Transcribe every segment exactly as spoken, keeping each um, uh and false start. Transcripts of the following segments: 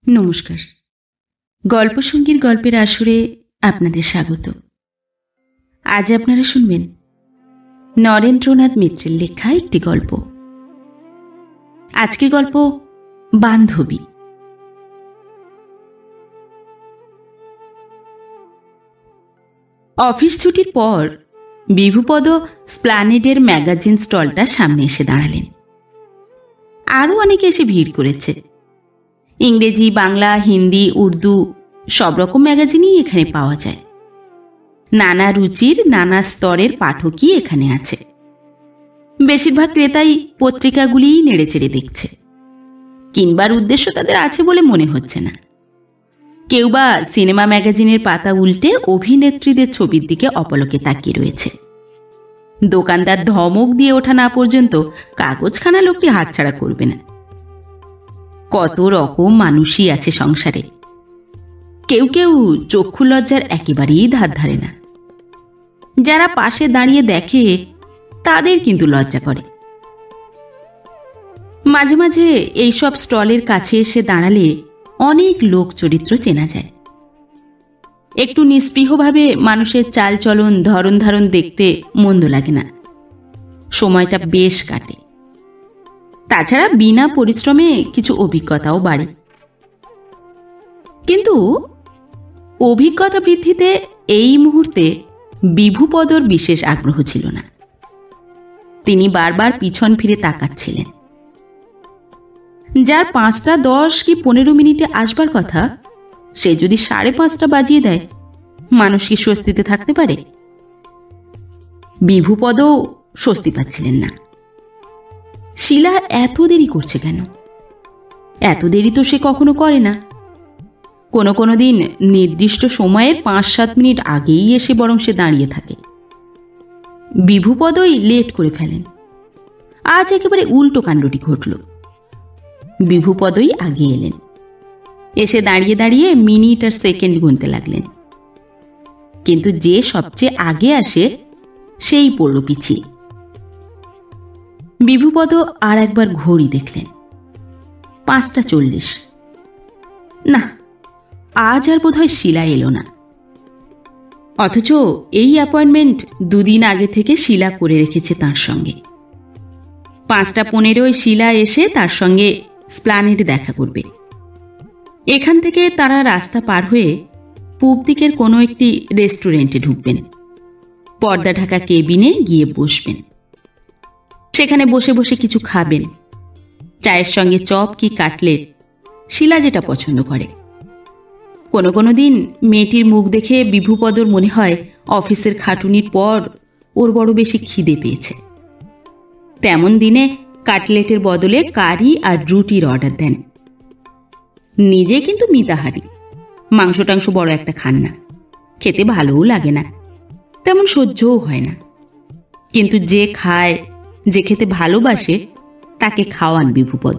নমস্কার। গল্পসঙ্গীর গল্পের আসরে আপনাদের স্বাগত। আজ আপনারা শুনবেন নরেন্দ্রনাথ মিত্রের লেখা একটি গল্প। আজকের গল্প বান্ধবী। অফিস ছুটির পর বিভুপদ স্প্লানেডের ম্যাগাজিন স্টলটা সামনে এসে দাঁড়ালেন। আরও অনেকে এসে ভিড় করেছে। ইংরেজি, বাংলা, হিন্দি, উর্দু সব রকম ম্যাগাজিনই এখানে পাওয়া যায়। নানা রুচির, নানা স্তরের পাঠকই এখানে আছে। বেশিরভাগ ক্রেতাই পত্রিকাগুলিই নেড়েচেড়ে দেখছে। কিনবার উদ্দেশ্য তাদের আছে বলে মনে হচ্ছে না। কেউ বা সিনেমা ম্যাগাজিনের পাতা উল্টে অভিনেত্রীদের ছবির দিকে অপলকে তাকিয়ে রয়েছে। দোকানদার ধমক দিয়ে ওঠা না পর্যন্ত কাগজখানা লোকটি হাতছাড়া করবে না। কত রকম মানুষই আছে সংসারে। কেউ কেউ চক্ষু লজ্জার একেবারেই ধার ধারে না। যারা পাশে দাঁড়িয়ে দেখে তাদের কিন্তু লজ্জা করে। মাঝে মাঝে এইসব স্টলের কাছে এসে দাঁড়ালে অনেক লোক চরিত্র চেনা যায়। একটু নিস্পৃহভাবে মানুষের চাল চলন, ধরন ধারণ দেখতে মন্দ লাগে না। সময়টা বেশ কাটে। তাছাড়া বিনা পরিশ্রমে কিছু অভিজ্ঞতাও বাড়ে। কিন্তু অভিজ্ঞতা বৃদ্ধিতে এই মুহূর্তে বিভুপদর বিশেষ আগ্রহ ছিল না। তিনি বারবার পিছন ফিরে তাকাচ্ছিলেন। যার পাঁচটা দশ কি পনেরো মিনিটে আসবার কথা, সে যদি সাড়ে পাঁচটা বাজিয়ে দেয়, মানুষ কি স্বস্তিতে থাকতে পারে? বিভুপদও স্বস্তি পাচ্ছিলেন না। শিলা এত দেরি করছে কেন? এত দেরি তো সে কখনো করে না। কোনো কোনো দিন নির্দিষ্ট সময়ের পাঁচ সাত মিনিট আগেই এসে বরং সে দাঁড়িয়ে থাকে। বিভুপদই লেট করে ফেলেন। আজ একেবারে উল্টো কাণ্ডটি ঘটল। বিভুপদই আগে এলেন। এসে দাঁড়িয়ে দাঁড়িয়ে মিনিট আর সেকেন্ড গুনতে লাগলেন। কিন্তু যে সবচেয়ে আগে আসে সেই পড়ল পিছিয়ে। বিভুপদ আর একবার ঘড়ি দেখলেন। পাঁচটা চল্লিশ। না, আজ আর বোধহয় শিলা এলো না। অথচ এই অ্যাপয়েন্টমেন্ট দুদিন আগে থেকে শিলা করে রেখেছে তার সঙ্গে। পাঁচটা পনেরোয় শিলা এসে তার সঙ্গে স্প্লানেডে দেখা করবে। এখান থেকে তারা রাস্তা পার হয়ে পূব দিকের কোনো একটি রেস্টুরেন্টে ঢুকবেন। পর্দা ঢাকা কেবিনে গিয়ে বসবেন। সেখানে বসে বসে কিছু খাবেন। চায়ের সঙ্গে চপ কি কাটলেট, শিলা যেটা পছন্দ করে। কোনো কোনো দিন মেয়েটির মুখ দেখে বিভুপদর মনে হয় অফিসের খাটুনির পর ওর বড় বেশি খিদে পেয়েছে। তেমন দিনে কাটলেটের বদলে কারি আর রুটির অর্ডার দেন। নিজে কিন্তু মিতাহারি, মাংস টাংস বড় একটা খান না। খেতে ভালোও লাগে না, তেমন সহ্যও হয় না। কিন্তু যে খায়, যে খেতে ভালোবাসে, তাকে খাওয়ান বিভুপদ।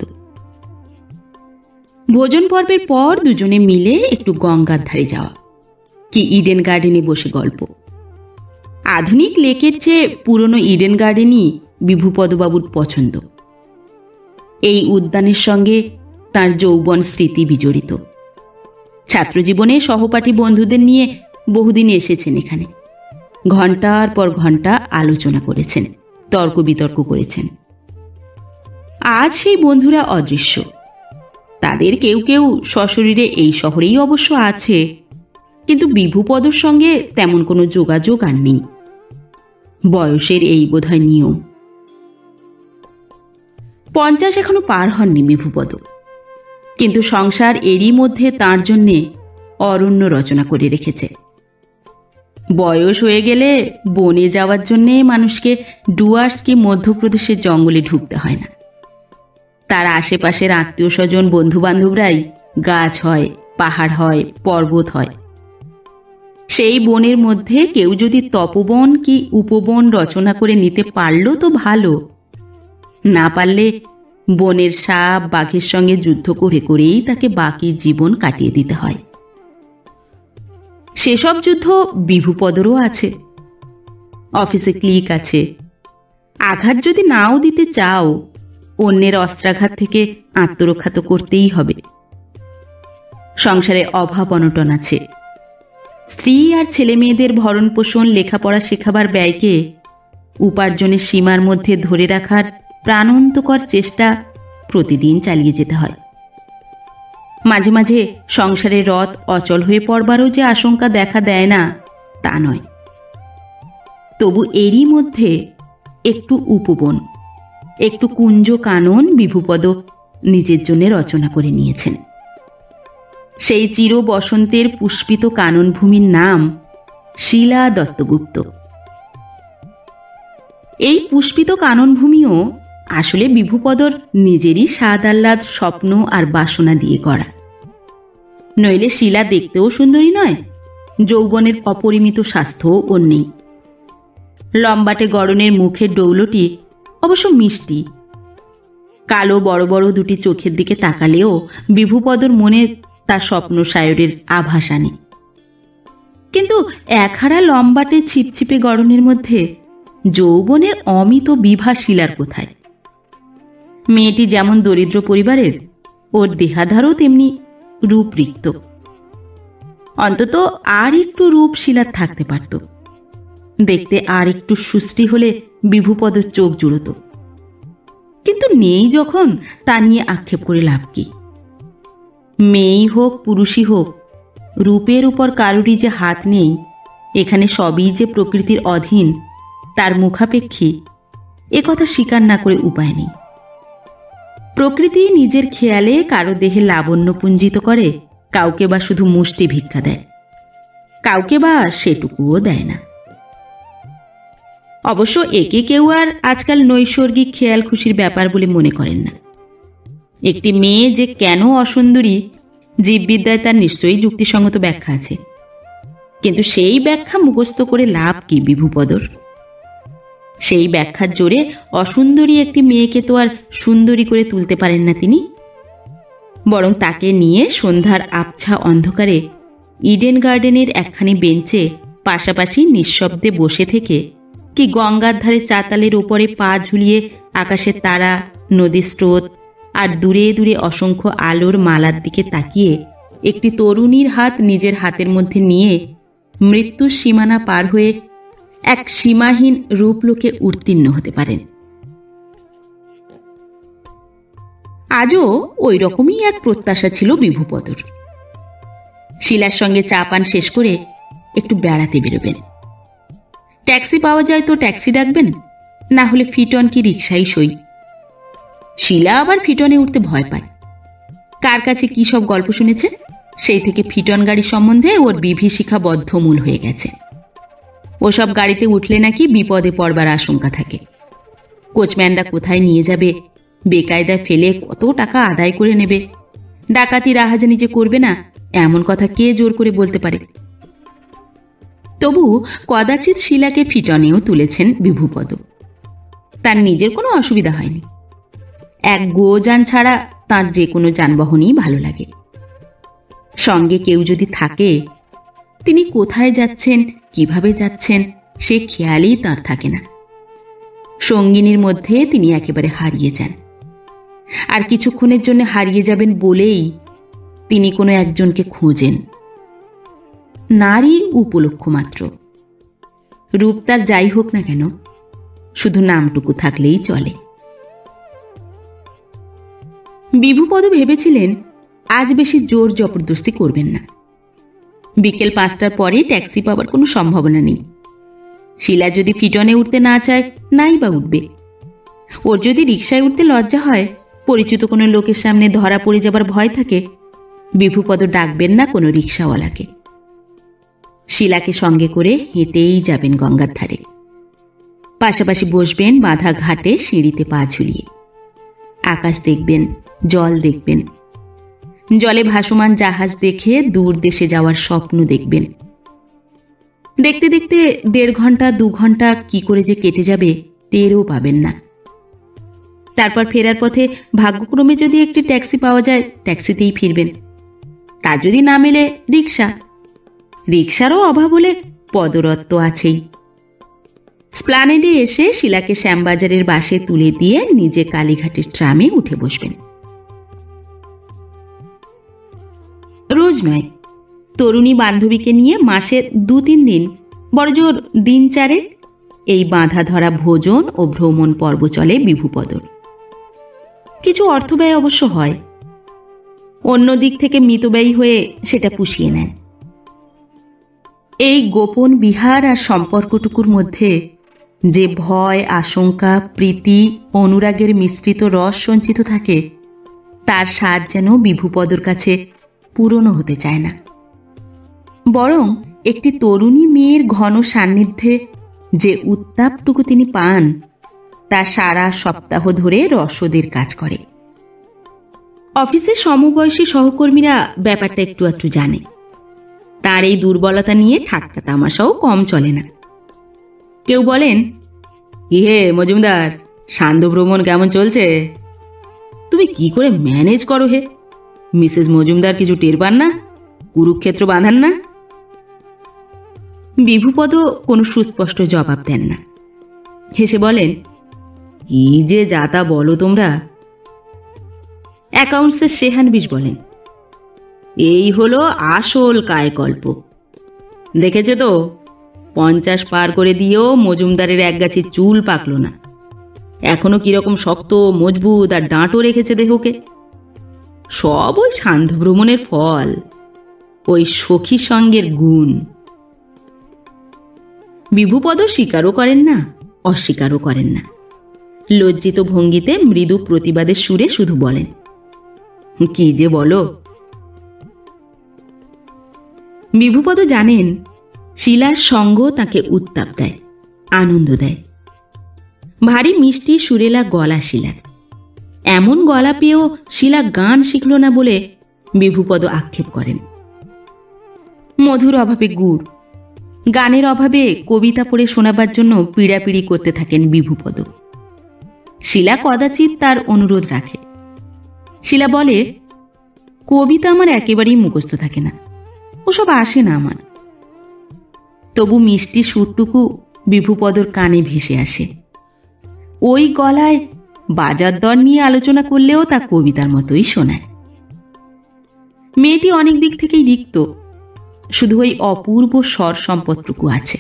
ভোজন পর্বের পর দুজনে মিলে একটু গঙ্গার ধারে যাওয়া, কি ইডেন গার্ডেনে বসে গল্প। আধুনিক লেকের চেয়ে পুরনো ইডেন গার্ডেনই বিভুপদবাবুর পছন্দ। এই উদ্যানের সঙ্গে তার যৌবন স্মৃতি বিজড়িত। ছাত্রজীবনে সহপাঠী বন্ধুদের নিয়ে বহুদিন এসেছেন এখানে। ঘণ্টার পর ঘণ্টা আলোচনা করেছেন, তর্ক বিতর্ক করেছেন। আজ সেই বন্ধুরা অদৃশ্য। তাদের কেউ কেউ সশরীরে এই শহরেই অবশ্য আছে, কিন্তু বিভুপদর সঙ্গে তেমন কোনো যোগাযোগ আর নেই। বয়সের এই বোধহয় নিয়ম। পঞ্চাশ এখনো পার হননি বিভুপদ, কিন্তু সংসার এরই মধ্যে তাঁর জন্যে অরণ্য রচনা করে রেখেছে। বয়স হয়ে গেলে বনে যাওয়ার জন্যে মানুষকে ডুয়ার্স কি মধ্যপ্রদেশের জঙ্গলে ঢুকতে হয় না। তার আশেপাশের আত্মীয় স্বজন, বন্ধু বান্ধবরাই গাছ হয়, পাহাড় হয়, পর্বত হয়। সেই বনের মধ্যে কেউ যদি তপবন কি উপবন রচনা করে নিতে পারল তো ভালো, না পারলে বনের সাপ বাঘের সঙ্গে যুদ্ধ করে করেই তাকে বাকি জীবন কাটিয়ে দিতে হয়। সেসব যুদ্ধ বিভুপদরও আছে। অফিসে ক্লিক আছে। আঘাত যদি নাও দিতে চাও, অন্যের অস্ত্রাঘাত থেকে আত্মরক্ষা তো করতেই হবে। সংসারে অভাব অনটন আছে। স্ত্রী আর ছেলে মেয়েদের ভরণ পোষণ, লেখাপড়া শেখাবার ব্যয়কে উপার্জনের সীমার মধ্যে ধরে রাখার প্রাণান্তকর চেষ্টা প্রতিদিন চালিয়ে যেতে হয়। মাঝে মাঝে সংসারের রথ অচল হয়ে পড়বারও যে আশঙ্কা দেখা দেয় না তা নয়। তবু এরই মধ্যে একটু উপবন, একটু কুঞ্জ কানন বিভুপদ নিজের জন্য রচনা করে নিয়েছেন। সেই চির বসন্তের পুষ্পিত কাননভূমির নাম শিলা দত্তগুপ্ত। এই পুষ্পিত কাননভূমিও আসলে বিভুপদর নিজেরই স্বাদ আহ্লাদ, স্বপ্ন আর বাসনা দিয়ে গড়া। নইলে শিলা দেখতেও সুন্দরী নয়, যৌবনের অপরিমিত স্বাস্থ্যও ওর নেই। লম্বাটে গড়নের মুখের ডৌলটি অবশ্য মিষ্টি। কালো বড় বড় দুটি চোখের দিকে তাকালেও বিভুপদর মনে তার স্বপ্ন সায়রের আভাস আনে। কিন্তু একহারা লম্বাটে ছিপছিপে গড়নের মধ্যে যৌবনের অমিত বিভা শিলার কোথায়? মেয়েটি যেমন দরিদ্র পরিবারের, ওর দেহাধারও তেমনি রূপরিক্ত। অন্তত আর একটু রূপ শিলার থাকতে পারত। দেখতে আর একটু সুষ্টি হলে বিভুপদর চোখ জুড়ত। কিন্তু নেই যখন, তা নিয়ে আক্ষেপ করে লাভ কি? মেয়েই হোক পুরুষই হোক, রূপের উপর কারুরই যে হাত নেই, এখানে সবই যে প্রকৃতির অধীন, তার মুখাপেক্ষী, এ কথা স্বীকার না করে উপায় নেই। প্রকৃতি নিজের খেয়ালে কারো দেহে লাবণ্য পুঞ্জিত করে, কাউকে বা শুধু মুষ্টি ভিক্ষা দেয়, কাউকে বা সেটুকুও দেয় না। অবশ্য একে কেউ আর আজকাল নৈসর্গিক খেয়াল খুশির ব্যাপার বলে মনে করেন না। একটি মেয়ে যে কেন অসুন্দরী, জীববিদ্যায় তার নিশ্চয়ই যুক্তিসঙ্গত ব্যাখ্যা আছে। কিন্তু সেই ব্যাখ্যা মুখস্থ করে লাভ কি বিভুপদর? সেই ব্যাখ্যার জোরে অসুন্দরী একটি মেয়েকে তো আর সুন্দরী করে তুলতে পারেন না তিনি। বরং তাকে নিয়ে সন্ধ্যার আবছা অন্ধকারে ইডেন গার্ডেনের একখানি বেঞ্চে পাশাপাশি নিঃশব্দে বসে থেকে, কি গঙ্গার ধারে চাতালের ওপরে পা ঝুলিয়ে আকাশের তারা, নদীর স্রোত আর দূরে দূরে অসংখ্য আলোর মালার দিকে তাকিয়ে একটি তরুণীর হাত নিজের হাতের মধ্যে নিয়ে মৃত্যুর সীমানা পার হয়ে এক সীমাহীন রূপলোকে উত্তীর্ণ হতে পারেন। আজও ওই রকমই এক প্রত্যাশা ছিল বিভুপদর। শিলার সঙ্গে চা পান শেষ করে একটু বেড়াতে বেরোবেন। ট্যাক্সি পাওয়া যায় তো ট্যাক্সি ডাকবেন, না হলে ফিটন কি রিক্সাই সই। শিলা আবার ফিটনে উঠতে ভয় পায়। কার কাছে কি সব গল্প শুনেছে, সেই থেকে ফিটন গাড়ি সম্বন্ধে ওর বিভীষিকা বদ্ধমূল হয়ে গেছে। ওসব গাড়িতে উঠলে নাকি বিপদে পড়বার আশঙ্কা থাকে। কোচম্যানরা কোথায় নিয়ে যাবে, বেকায়দায় ফেলে কত টাকা আদায় করে নেবে, ডাকাতি রাহাজানি যে করবে না, এমন কথা কে জোর করে বলতে পারে? তবু কদাচিৎ শিলাকে ফিটনেও তুলেছেন বিভুপদ। তার নিজের কোনো অসুবিধা হয়নি। এক গোযান ছাড়া তার যে কোনো যানবাহনই ভালো লাগে। সঙ্গে কেউ যদি থাকে, তিনি কোথায় যাচ্ছেন, কিভাবে যাচ্ছেন, সে খেয়ালই তার থাকে না। সঙ্গিনীর মধ্যে তিনি একেবারে হারিয়ে যান। আর কিছুক্ষণের জন্য হারিয়ে যাবেন বলেই তিনি কোনো একজনকে খোঁজেন। নারী উপলক্ষ মাত্র। রূপ তার যাই হোক না কেন, শুধু নামটুকু থাকলেই চলে। বিভুপদ ভেবেছিলেন আজ বেশি জোর জবরদস্তি করবেন না। বিকেল পাঁচটার পরে ট্যাক্সি পাওয়ার কোনো সম্ভাবনা নেই। শিলা যদি ফিটনে উঠতে না চায়, নাই বা উঠবে। ওর যদি রিকশায় উঠতে লজ্জা হয়, পরিচিত কোনো লোকের সামনে ধরা পড়ে যাবার ভয় থাকে, বিভুপদ ডাকবেন না কোনো রিকশাওয়ালাকে। শিলাকে সঙ্গে করে হেঁটেই যাবেন গঙ্গার ধারে। পাশাপাশি বসবেন বাঁধা ঘাটে সিঁড়িতে পা ঝুলিয়ে। আকাশ দেখবেন, জল দেখবেন। জলে ভাসমান জাহাজ দেখে দূর দেশে যাওয়ার স্বপ্ন দেখবেন। দেখতে দেখতে দেড় ঘন্টা দু ঘন্টা কি করে যে কেটে যাবে টেরও পাবেন না। তারপর ফেরার পথে ভাগ্যক্রমে যদি একটি ট্যাক্সি পাওয়া যায়, ট্যাক্সিতেই ফিরবেন। তা যদি না মেলে, রিক্সা। রিক্সারও অভাব হলে পদরথ তো আছেই। স্প্লানেডে এসে শিলাকে শ্যামবাজারের বাসে তুলে দিয়ে নিজে কালীঘাটের ট্রামে উঠে বসবেন। রোজ রোজ নয়, তরুণী বান্ধবীকে নিয়ে মাসে দু তিন দিন, বড়জোর দিন চারেক এই বাঁধা ধরা ভোজন ও ভ্রমণ পর্ব চলে বিভুপদর। কিছু অর্থব্যয় অবশ্য হয়, অন্য দিক থেকে মিতব্যয়ী হয়ে সেটা পুষিয়ে নেয়। এই গোপন বিহার আর সম্পর্কটুকুর মধ্যে যে ভয়, আশঙ্কা, প্রীতি, অনুরাগের মিশ্রিত রস সঞ্চিত থাকে, তার স্বাদ যেন বিভুপদর কাছে পূরণও হতে চায় না। বরং একটি তরুণী মেয়ের ঘন সান্নিধ্যে যে উত্তাপটুকু তিনি পান, তা সারা সপ্তাহ ধরে রসদের কাজ করে। অফিসের সমবয়সী সহকর্মীরা ব্যাপারটা একটু একটু জানে। তার এই দুর্বলতা নিয়ে ঠাট্টা তামাশাও কম চলে না। কেউ বলেন, কি হে মজুমদার, সান্ধ্য ভ্রমণ কেমন চলছে? তুমি কি করে ম্যানেজ করো হে? মিসেস মজুমদার কিছু টের পান না? কুরুক্ষেত্র বাঁধান না? বিভুপদ কোনো সুস্পষ্ট জবাব দেন না। হেসে বলেন, কি যে যাতা বলো তোমরা। অ্যাকাউন্টসের শেহানবিশ বলেন, এই হলো আসল কায়কল্প। দেখেছে তো, পঞ্চাশ পার করে দিয়েও মজুমদারের এক গাছি চুল পাকল না। এখনো কিরকম শক্ত, মজবুত আর ডাঁটও রেখেছে দেহকে। সব ওই সান্ধ্য ভ্রমণের ফল, ওই সখী সঙ্গের গুণ। বিভুপদ স্বীকারও করেন না, অস্বীকারও করেন না। লজ্জিত ভঙ্গিতে মৃদু প্রতিবাদের সুরে শুধু বলেন, কি যে বলো। বিভুপদ জানেন, শিলার সঙ্গ তাকে উত্তাপ দেয়, আনন্দ দেয়। ভারী মিষ্টি সুরেলা গলা শিলার। এমন গলা পেয়েও শিলা গান শিখল না বলে বিভুপদ আক্ষেপ করেন। মধুর অভাবে গুড়, গানের অভাবে কবিতা পড়ে শোনাবার জন্য পীড়াপিড়ি করতে থাকেন বিভুপদ। শিলা কদাচিৎ তার অনুরোধ রাখে। শিলা বলে, কবিতা আমার একেবারেই মুখস্থ থাকে না, ওসব আসে না আমার। তবু মিষ্টি সুরটুকু বিভুপদর কানে ভেসে আসে। ওই গলায় বাজার দর নিয়ে আলোচনা করলেও তা কবিতার মতোই শোনায়। মেয়েটি অনেক দিক থেকেই রিক্ত, শুধু ওই অপূর্ব স্বর সম্পদটুকু আছে।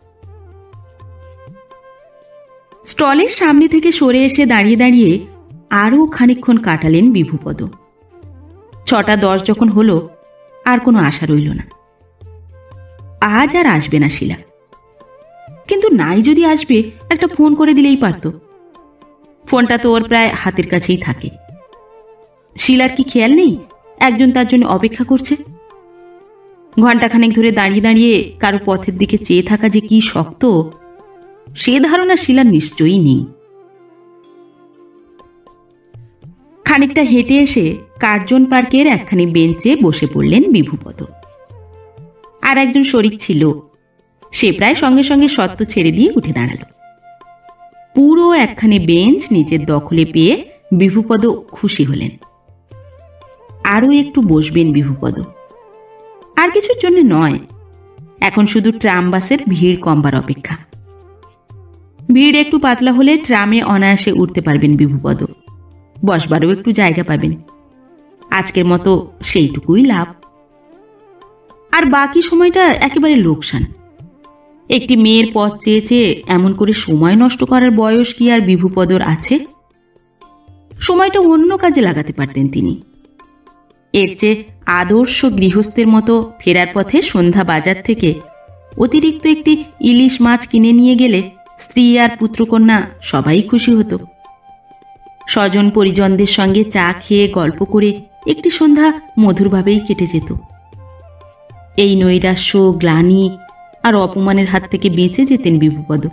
স্টলের সামনে থেকে সরে এসে দাঁড়িয়ে দাঁড়িয়ে আরও খানিকক্ষণ কাটালেন বিভুপদ। ছটা দশ যখন হলো, আর কোনো আশা রইল না। আজ আর আসবে না শিলা। কিন্তু নাই যদি আসবে, একটা ফোন করে দিলেই পারত। ফোনটা তো ওর প্রায় হাতের কাছেই থাকে। শিলার কি খেয়াল নেই একজন তার জন্য অপেক্ষা করছে? ঘণ্টাখানেক ধরে দাঁড়িয়ে দাঁড়িয়ে কারো পথের দিকে চেয়ে থাকা যে কি শক্ত, সে ধারণা শিলার নিশ্চয়ই নেই। খানিকটা হেঁটে এসে কার্জন পার্কের একখানি বেঞ্চে বসে পড়লেন বিভুপদ। আর একজন শরিক ছিল, সে প্রায় সঙ্গে সঙ্গে সত্ত্ব ছেড়ে দিয়ে উঠে দাঁড়াল। পুরো একখানি বেঞ্চ নিজের দখলে পেয়ে বিভুপদ খুশি হলেন। আরও একটু বসবেন বিভুপদ। আর কিছুর জন্য নয়, এখন শুধু ট্রাম বাসের ভিড় কমবার অপেক্ষা। ভিড় একটু পাতলা হলে ট্রামে অনায়াসে উঠতে পারবেন বিভুপদ, বসবারও একটু জায়গা পাবেন। আজকের মতো সেইটুকুই লাভ। আর বাকি সময়টা একেবারে লোকসান। একটি মেয়ের পথ চেয়ে চেয়ে এমন করে সময় নষ্ট করার বয়স কি আর বিভুপদর আছে? সময়টা অন্য কাজে লাগাতে পারতেন তিনি। এর চেয়ে আদর্শ গৃহস্থের মতো ফেরার পথে সন্ধ্যা বাজার থেকে অতিরিক্ত একটি ইলিশ মাছ কিনে নিয়ে গেলে স্ত্রী আর পুত্রকন্যা সবাই খুশি হতো। স্বজন পরিজনদের সঙ্গে চা খেয়ে গল্প করে একটি সন্ধ্যা মধুরভাবেই কেটে যেত। এই নৈরাশ্য, গ্লানি আর অপমানের হাত থেকে বেঁচে যেতেন বিভুপদ।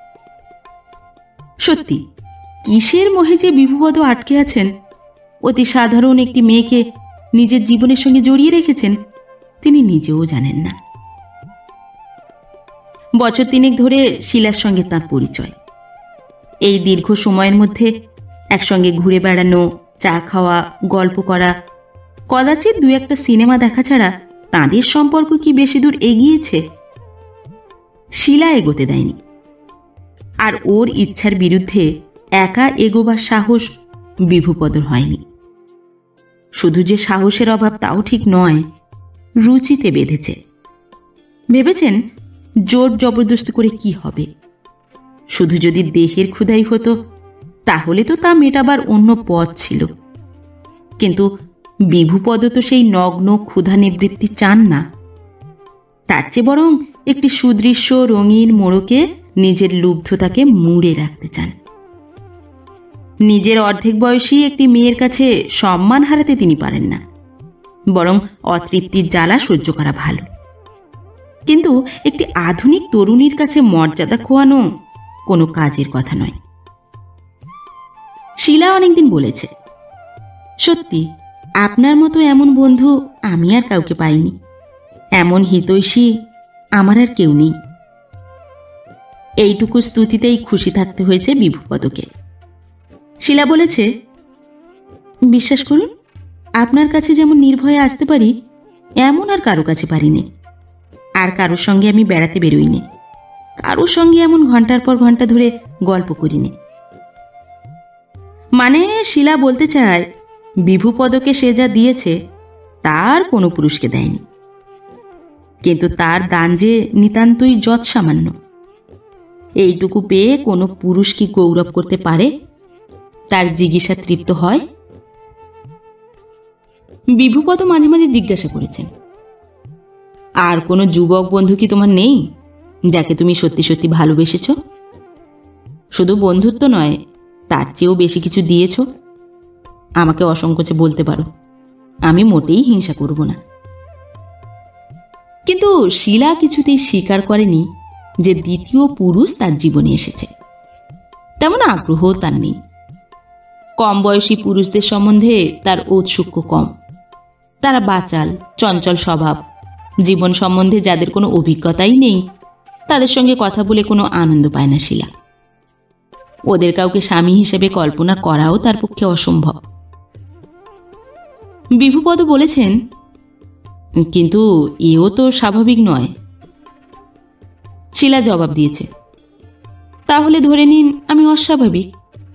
সত্যি, কিসের মোহে যে বিভুপদ আটকে আছেন, অতি সাধারণ একটি মেয়েকে নিজের জীবনের সঙ্গে জড়িয়ে রেখেছেন, তিনি নিজেও জানেন না। বছর তিনেক ধরে শিলার সঙ্গে তাঁর পরিচয়। এই দীর্ঘ সময়ের মধ্যে একসঙ্গে ঘুরে বেড়ানো, চা খাওয়া, গল্প করা, কদাচিৎ দু একটা সিনেমা দেখা ছাড়া তাঁদের সম্পর্ক কি বেশি দূর এগিয়েছে? শিলা এগোতে দেয়নি। আর ওর ইচ্ছার বিরুদ্ধে একা এগোবার সাহস বিভুপদর হয়নি। শুধু যে সাহসের অভাব তাও ঠিক নয়, রুচিতে বেঁধেছে। ভেবেছেন জোর জবরদস্তি করে কি হবে, শুধু যদি দেহের ক্ষুধাই হতো তাহলে তো তা মেটাবার অন্য পথ ছিল। কিন্তু বিভুপদ তো সেই নগ্ন ক্ষুধা নিবৃত্তি চান না। তার চেয়ে বরং একটি সুদৃশ্য রঙিন মোড়কে নিজের লুব্ধতাকে মুড়ে রাখতে চান। নিজের অর্ধেক বয়সী একটি মেয়ের কাছে সম্মান হারাতে তিনি পারেন না, বরং অতৃপ্তির জ্বালা সহ্য করা ভালো। কিন্তু একটি আধুনিক তরুণীর কাছে মর্যাদা খোয়ানো কোনো কাজের কথা নয়। শিলা অনেকদিন বলেছে, সত্যি আপনার মতো এমন বন্ধু আমি আর কাউকে পাইনি, এমন হিতৈষী আমার আর কেউ নেই। এইটুকু স্তুতিতেই খুশি থাকতে হয়েছে বিভুপদকে। শিলা বলেছে, বিশ্বাস করুন আপনার কাছে যেমন নির্ভয়ে আসতে পারি এমন আর কারো কাছে পারিনি। আর কারোর সঙ্গে আমি বেড়াতে বেরোইনি, কারোর সঙ্গে এমন ঘন্টার পর ঘন্টা ধরে গল্প করিনি। মানে শিলা বলতে চায়, বিভুপদকে সে যা দিয়েছে তার কোনো পুরুষকে দেয়নি, কিন্তু তার দান যে নিতান্তই যৎসামান্য। এইটুকু পেয়ে কোনো পুরুষ কি গৌরব করতে পারে, তার জিজ্ঞাসা তৃপ্ত হয়? বিভুপদ মাঝে মাঝে জিজ্ঞাসা করেছেন, আর কোনো যুবক বন্ধু কি তোমার নেই যাকে তুমি সত্যি সত্যি ভালোবেসেছ? শুধু বন্ধুত্ব নয়, তার চেয়েও বেশি কিছু দিয়েছ? আমাকে অসংকোচে বলতে পারো, আমি মোটেই হিংসা করব না। কিন্তু শিলা কিছুতেই স্বীকার করেনি যে দ্বিতীয় পুরুষ তার জীবনে এসেছে। তেমন আগ্রহ তার নেই। কম বয়সী পুরুষদের সম্বন্ধে তার ঔৎসুক্য কম। তারা বাচাল, চঞ্চল স্বভাব, জীবন সম্বন্ধে যাদের কোনো অভিজ্ঞতাই নেই তাদের সঙ্গে কথা বলে কোনো আনন্দ পায় না শিলা। ওদের কাউকে স্বামী হিসেবে কল্পনা করাও তার পক্ষে অসম্ভব। বিভুপদ বলেছেন, কিন্তু এও তো স্বাভাবিক নয়। শিলা জবাব দিয়েছে, তাহলে ধরে নিন আমি অস্বাভাবিক।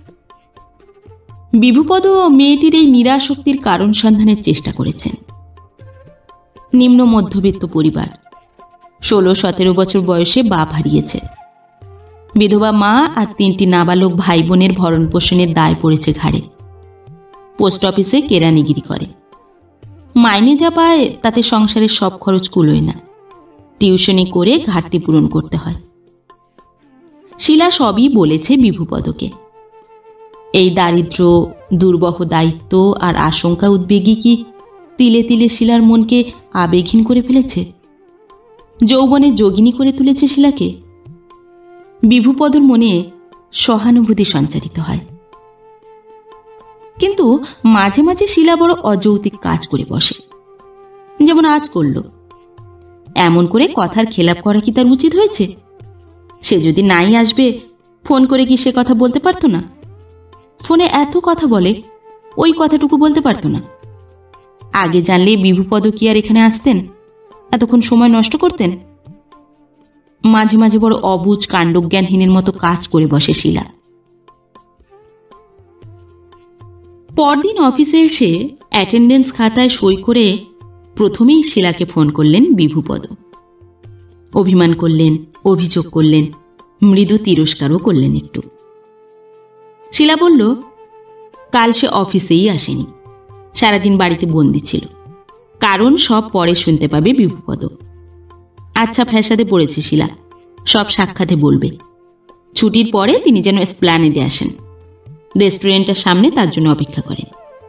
বিভুপদ মেয়েটির এই নিরাসক্তির কারণ সন্ধানের চেষ্টা করেছেন। নিম্ন মধ্যবিত্ত পরিবার, ষোলো সতেরো বছর বয়সে বাপ হারিয়েছে, বিধবা মা আর তিনটি নাবালক ভাই বোনের ভরণ পোষণের দায় পড়েছে ঘাড়ে। পোস্ট অফিসে কেরানিগিরি করে, মাইনে যা পায় তাতে সংসারের সব খরচ কুলোয় না, টিউশনি করে ঘাটতি পূরণ করতে হয়। শিলা সবই বলেছে বিভুপদকে। এই দারিদ্র, দুর্বহ দায়িত্ব আর আশঙ্কা উদ্বেগই কি তিলে তিলে শিলার মনকে আবেগহীন করে ফেলেছে, যৌবনে যোগিনী করে তুলেছে শিলাকে? বিভুপদর মনে সহানুভূতি সঞ্চারিত হয়। কিন্তু মাঝে মাঝে শিলা বড় অযৌক্তিক কাজ করে বসে, যেমন আজ করল। এমন করে কথার খেলাপ করা কি তার উচিত হয়েছে? সে যদি নাই আসবে, ফোন করে কি সে কথা বলতে পারতো না? ফোনে এত কথা বলে, ওই কথাটুকু বলতে পারতো না? আগে জানলে বিভুপদ কি আর এখানে আসতেন, এতক্ষণ সময় নষ্ট করতেন? মাঝে মাঝে বড় অবুঝ কাণ্ডজ্ঞানহীনের মতো কাজ করে বসে শিলা। পরদিন অফিসে এসে অ্যাটেন্ডেন্স খাতায় সই করে প্রথমেই শিলাকে ফোন করলেন বিভুপদ। অভিমান করলেন, অভিযোগ করলেন, মৃদু তিরস্কারও করলেন একটু। শিলা বলল, কাল সে অফিসেই আসেনি, সারাদিন বাড়িতে বন্দি ছিল। কারণ সব পরে শুনতে পাবে বিভুপদ। আচ্ছা ফ্যাসাদে পড়েছে শিলা, সব সাক্ষাতে বলবে। ছুটির পরে তিনি যেন এসপ্ল্যানেডে আসেন, রেস্টুরেন্টের সামনে তার জন্য অপেক্ষা করেন।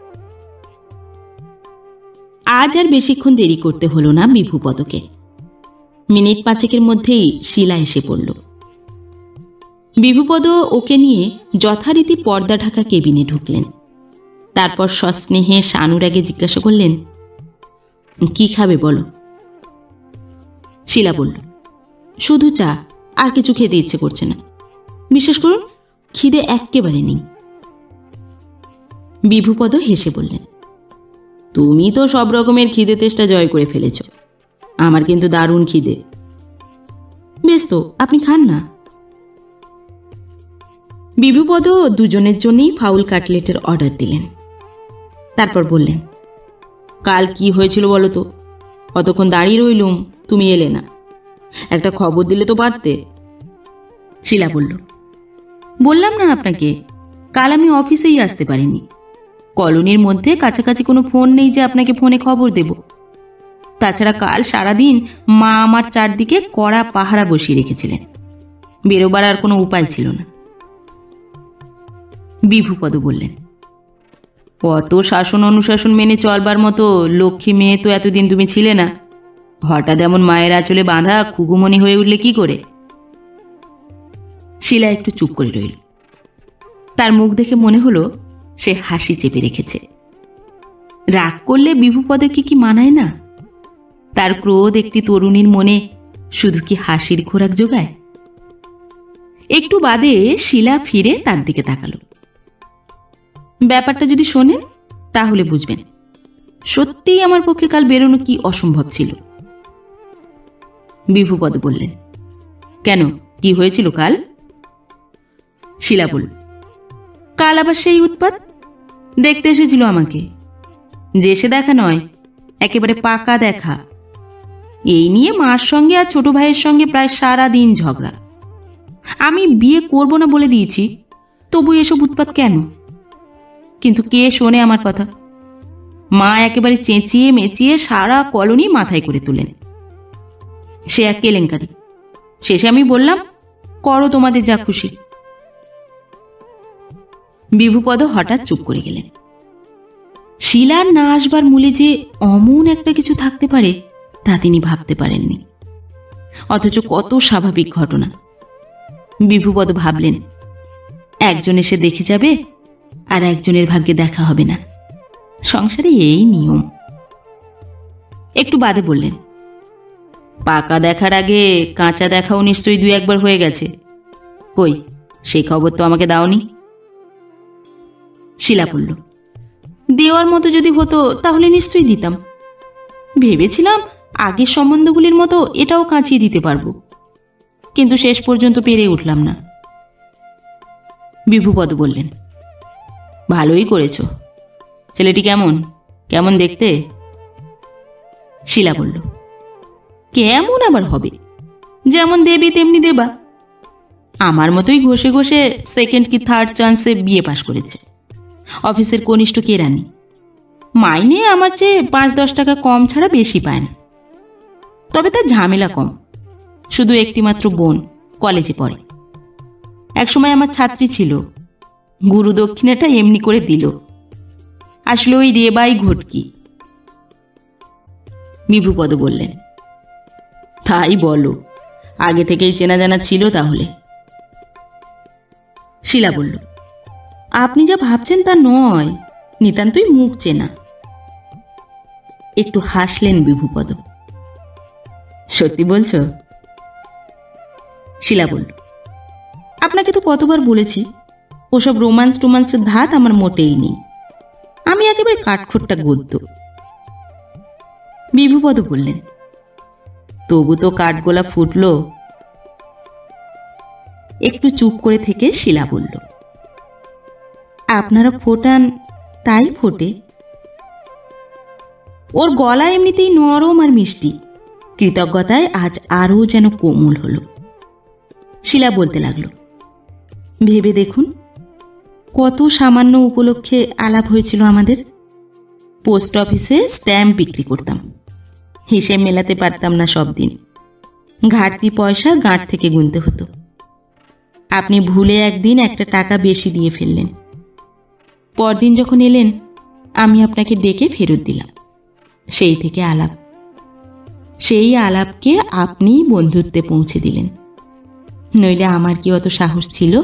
আজ আর বেশিক্ষণ দেরি করতে হলো না বিভুপদকে। মিনিট পাঁচেকের মধ্যেই শিলা এসে পড়ল। বিভুপদ ওকে নিয়ে যথারীতি পর্দা ঢাকা কেবিনে ঢুকলেন। তারপর সস্নেহে সানুরাগে জিজ্ঞাসা করলেন, কি খাবে বলো? শিলা বলল, শুধু চা, আর কিছু খেতে ইচ্ছে করছে না। বিশ্বাস করুন খিদে এক্কেবারে নেই। বিভুপদ হেসে বললেন, তুমি তো সব রকমের খিদে তেষ্টা জয় করে ফেলেছ, আমার কিন্তু দারুণ খিদে। বেশ তো, আপনি খান না। বিভুপদ দুজনের জন্যই ফাউল কাটলেটের অর্ডার দিলেন। তারপর বললেন, কাল কি হয়েছিল বলো তো? অতক্ষণ দাঁড়িয়ে রইলুম, তুমি এলে না। একটা খবর দিলে তো পারতে। শিলা বলল, বললাম না আপনাকে, কাল আমি অফিসেই আসতে পারিনি। কলোনির মধ্যে কাছাকাছি কোনো ফোন নেই যে আপনাকে ফোনে খবর দেব। তাছাড়া কাল সারাদিন মা আমার চারদিকে কড়া পাহারা বসিয়ে রেখেছিলেন, বেরোবার আর কোনো উপায় ছিল না। বিভুপদ বললেন, অত শাসন অনুশাসন মেনে চলবার মতো লক্ষ্মী মেয়ে তো এতদিন তুমি ছিলে না। হঠাৎ এমন মায়ের আঁচলে বাঁধা খুগুমণি হয়ে উঠলে কি করে? শিলা একটু চুপ করে রইল। তার মুখ দেখে মনে হলো সে হাসি চেপে রেখেছে। রাগ করলে বিভুপদের কি কি মানায় না? তার ক্রোধ একটি তরুণীর মনে শুধু কি হাসির খোরাক জোগায়? একটু বাদে শিলা ফিরে তার দিকে তাকালো। ব্যাপারটা যদি শোনেন তাহলে বুঝবেন সত্যিই আমার পক্ষে কাল বেরোনো কি অসম্ভব ছিল। বিভুপদ বললেন, কেন, কি হয়েছিল কাল? শিলা বলল, কাল আবার সেই উৎপাত। দেখতে এসেছিল আমাকে, যে সে দেখা নয়, একেবারে পাকা দেখা। এই নিয়ে মার সঙ্গে আর ছোট ভাইয়ের সঙ্গে প্রায় সারা দিন ঝগড়া। আমি বিয়ে করব না বলে দিয়েছি, তবু এসব উৎপাত কেন? কিন্তু কে শোনে আমার কথা? মা একেবারে চেঁচিয়ে মেচিয়ে সারা কলোনি মাথায় করে তুলেন। সে এক কেলেঙ্কারি। শেষে আমি বললাম, করো তোমাদের যা খুশি। বিভুপদ হঠাৎ চুপ করে গেলেন। শিলার না আসবার মূলে যে অমন একটা কিছু থাকতে পারে তা তিনি ভাবতে পারেননি। অথচ কত স্বাভাবিক ঘটনা। বিভুপদ ভাবলেন, একজন এসে দেখে যাবে আর একজনের ভাগ্যে দেখা হবে না। সংসারে এই নিয়ম। একটু বাদে বললেন, পাকা দেখার আগে কাঁচা দেখাও নিশ্চয়ই দুই একবার হয়ে গেছে। কই, সেই খবর তো আমাকে দাওনি। শিলা বলল, দেওয়ার মতো যদি হতো তাহলে নিশ্চয়ই দিতাম। ভেবেছিলাম আগের সম্বন্ধগুলির মতো এটাও কাঁচিয়ে দিতে পারবো, কিন্তু শেষ পর্যন্ত পেরে উঠলাম না। বিভুপদ বললেন, ভালোই করেছ। ছেলেটি কেমন কেমন দেখতে? শিলা বলল, কেমন আবার হবে, যেমন দেবী তেমনি দেবা। আমার মতোই ঘষে ঘষে সেকেন্ড কি থার্ড চান্সে বিয়ে পাশ করেছে। অফিসের কনিষ্ঠ কেরানি। মাইনে আমার চেয়ে পাঁচ দশ টাকা কম ছাড়া বেশি পায় না। তবে তার ঝামেলা কম। শুধু একটিমাত্র বোন, কলেজে পড়ে। একসময় আমার ছাত্রী ছিল, গুরু দক্ষিণাটা এমনি করে দিল। আসলে ওই রেবাই ঘটকি। বিভুপদ বললেন, তাই বলো, আগে থেকেই চেনা জানা ছিল তাহলে? শিলা বলল, আপনি যা ভাবছেন তা নয়, নিতান্তই মুখ চেনা। একটু হাসলেন বিভুপদ। সত্যি বলছো? শিলা বলল, আপনাকে তো কতবার বলেছি, ওসব রোমান্স টোমান্সের ধাত আমার মোটেই নেই। আমি একেবারে কাঠখোট্টা গদ্য। বিভুপদ বললেন, তবু তো কাঠগোলা ফুটলো। একটু চুপ করে থেকে শিলা বলল, আপনারা ফোটান তাই ফোটে। ওর গলা এমনিতেই নরম আর মিষ্টি, কৃতজ্ঞতায় আজ আরও যেন কোমল হলো। শিলা বলতে লাগলো, ভেবে দেখুন, কত সামান্য উপলক্ষে আলাপ হয়েছিল আমাদের। পোস্ট অফিসে স্ট্যাম্প বিক্রি করতাম, হিসেব মেলাতে পারতাম না সব দিন। ঘাটতি পয়সা গাঁট থেকে গুনতে হতো। আপনি ভুলে একদিন একটা টাকা বেশি দিয়ে ফেললেন। পরদিন যখন এলেন, আমি আপনাকে ডেকে ফেরত দিলাম। সেই থেকে আলাপ। সেই আলাপকে আপনিই বন্ধুত্বে পৌঁছে দিলেন। নইলে আমার কি অত সাহস ছিল?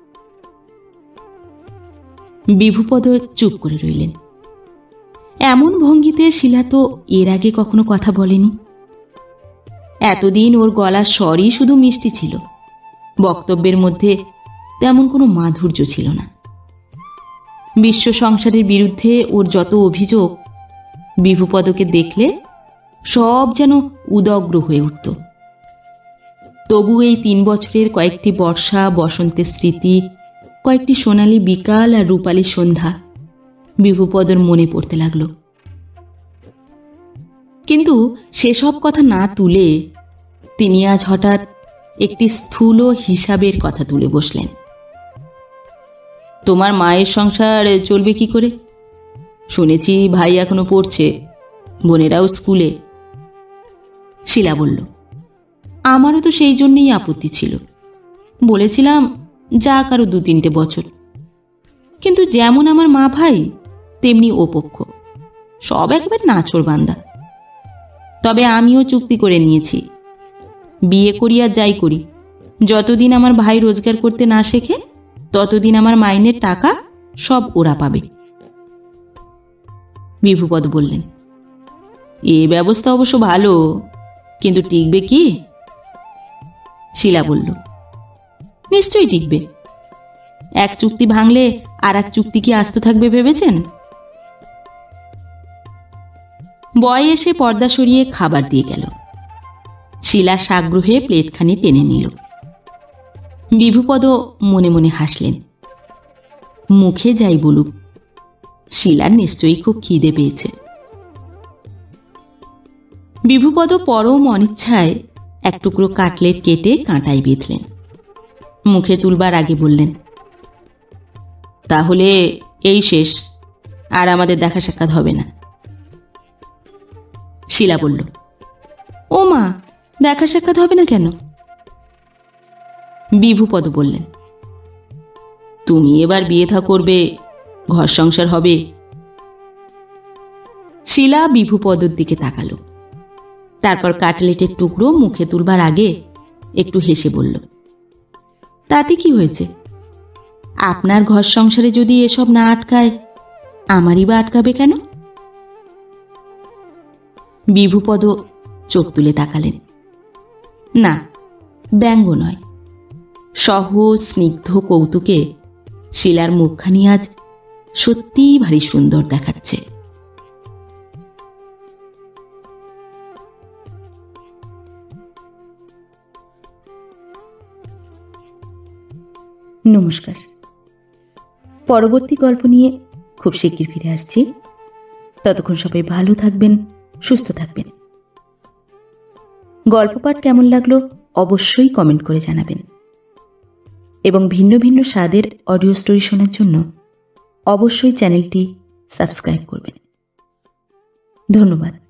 বিভুপদ চুপ করে রইলেন। এমন ভঙ্গিতে শিলা তো এর আগে কখনো কথা বলেনি। এতদিন ওর গলার স্বরই শুধু মিষ্টি ছিল, বক্তব্যের মধ্যে তেমন কোনো মাধুর্য ছিল না। বিশ্ব সংসারের বিরুদ্ধে ওর যত অভিযোগ, বিভুপদকে দেখলে সব যেন উদগ্র হয়ে উঠত। তবু এই তিন বছরের কয়েকটি বর্ষা, বসন্তের স্মৃতি, কয়েকটি সোনালি বিকাল আর রূপালী সন্ধ্যা বিভুপদর মনে পড়তে লাগলো। কিন্তু সেসব কথা না তুলে তিনি আজ হঠাৎ একটি স্থূল হিসাবের কথা তুলে বসলেন। তোমার মায়ের সংসার চলবে কি করে? শুনেছি ভাই এখনো পড়ছে, বোনেরাও স্কুলে। শিলা বলল, আমারও তো সেই জন্যেই আপত্তি ছিল। বলেছিলাম যাক আরো দু তিনটে বছর, কিন্তু যেমন আমার মা ভাই তেমনি ও পক্ষ, সব একেবারে নাছোড় বান্দা। তবে আমিও চুক্তি করে নিয়েছি, বিয়ে করি আর যাই করি, যতদিন আমার ভাই রোজগার করতে না শেখে ততদিন আমার মাইনের টাকা সব ওরা পাবে। বিভুপদ বললেন, এ ব্যবস্থা অবশ্য ভালো, কিন্তু টিকবে কি? শিলা বলল, নিশ্চয়ই টিকবে। এক চুক্তি ভাঙলে আর এক চুক্তি কি আস্ত থাকবে ভেবেছেন? বয় এসে পর্দা সরিয়ে খাবার দিয়ে গেল। শিলা সাগ্রহে প্লেটখানি টেনে নিল। বিভুপদ মনে মনে হাসলেন। মুখে যাই বলুক, শিলার নিশ্চয়ই খুব খিদে পেয়েছে। বিভুপদ পরম অনিচ্ছায় এক টুকরো কাটলেট কেটে কাঁটায় বেঁধলেন। মুখে তুলবার আগে বললেন, তাহলে এই শেষ, আর আমাদের দেখা সাক্ষাৎ হবে না। শিলা বলল, ও মা, দেখা সাক্ষাৎ হবে না কেন? বিভুপদ বললেন, তুমি এবার বিয়ে থা করবে, ঘর সংসার হবে। শিলা বিভুপদর দিকে তাকালো, তারপর কাটলেটের টুকরো মুখে তুলবার আগে একটু হেসে বলল, তাতে কি হয়েছে? আপনার ঘর সংসারে যদি এসব না আটকায়, আমারই বা আটকাবে কেন? বিভুপদ চোখ তুলে তাকালেন। না, ব্যঙ্গ নয়, সহজ স্নিগ্ধ কৌতুকে শিলার মুখখানি আজ সত্যিই ভারী সুন্দর দেখাচ্ছে। নমস্কার। পরবর্তী গল্প নিয়ে খুব শিগগির ফিরে আসছি। ততক্ষণ সবাই ভালো থাকবেন, সুস্থ থাকবেন। গল্প পাঠ কেমন লাগলো অবশ্যই কমেন্ট করে জানাবেন, এবং ভিন্ন ভিন্ন স্বাদের অডিও স্টোরি শোনার জন্য অবশ্যই চ্যানেলটি সাবস্ক্রাইব করবেন। ধন্যবাদ।